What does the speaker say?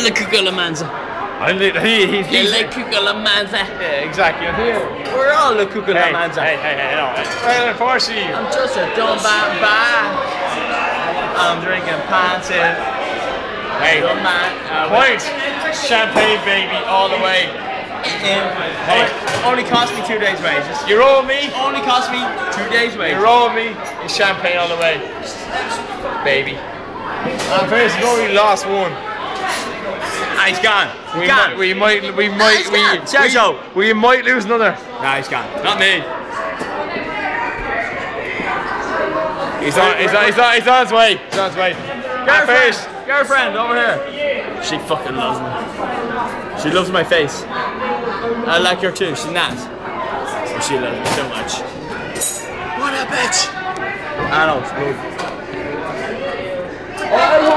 Le Cuculamanza. He's Le Cuculamanza. yeah, exactly. I'm here. We're all Le Cuculamanza. Hey, no. Well, unfortunately, I'm just a dumb bad. I'm drinking panted. hey, points, champagne, baby, all the way. Hey, only cost me 2 days' wages. You owe me. Only cost me 2 days' wages. You owe me. It's champagne all the way, baby. And first, you already lost one. Ah, he's gone. We might lose another. Nah, he's gone. Not me. He's on his way. He's on his way. Girlfriend, over here. She fucking loves me. She loves my face. I like her too. She's not. But she loves me so much. What a bitch. I know, it's good.